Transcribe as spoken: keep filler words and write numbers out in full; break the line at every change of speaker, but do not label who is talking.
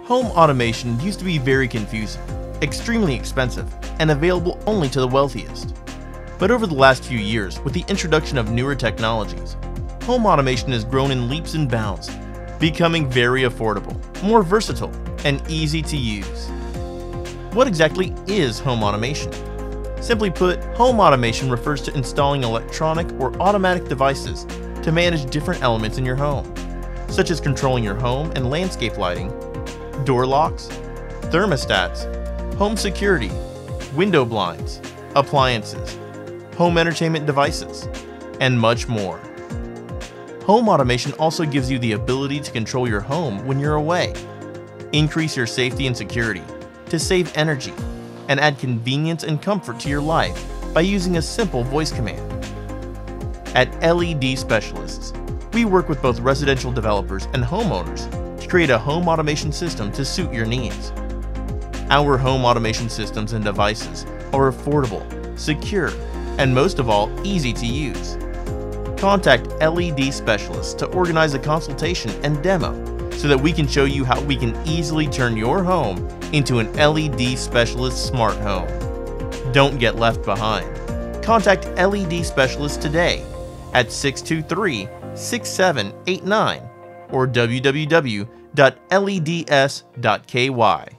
Home automation used to be very confusing, extremely expensive, and available only to the wealthiest. But over the last few years, with the introduction of newer technologies, home automation has grown in leaps and bounds, becoming very affordable, more versatile, and easy to use. What exactly is home automation? Simply put, home automation refers to installing electronic or automatic devices to manage different elements in your home, such as controlling your home and landscape lighting, door locks, thermostats, home security, window blinds, appliances, home entertainment devices, and much more. Home automation also gives you the ability to control your home when you're away, increase your safety and security, to save energy, and add convenience and comfort to your life by using a simple voice command. At L E D Specialists, we work with both residential developers and homeowners to create a home automation system to suit your needs. Our home automation systems and devices are affordable, secure, and most of all, easy to use. Contact L E D Specialists to organize a consultation and demo so that we can show you how we can easily turn your home into an L E D Specialist smart home. Don't get left behind. Contact L E D Specialists today at six two three, six seven eight nine or w w w dot leds dot k y.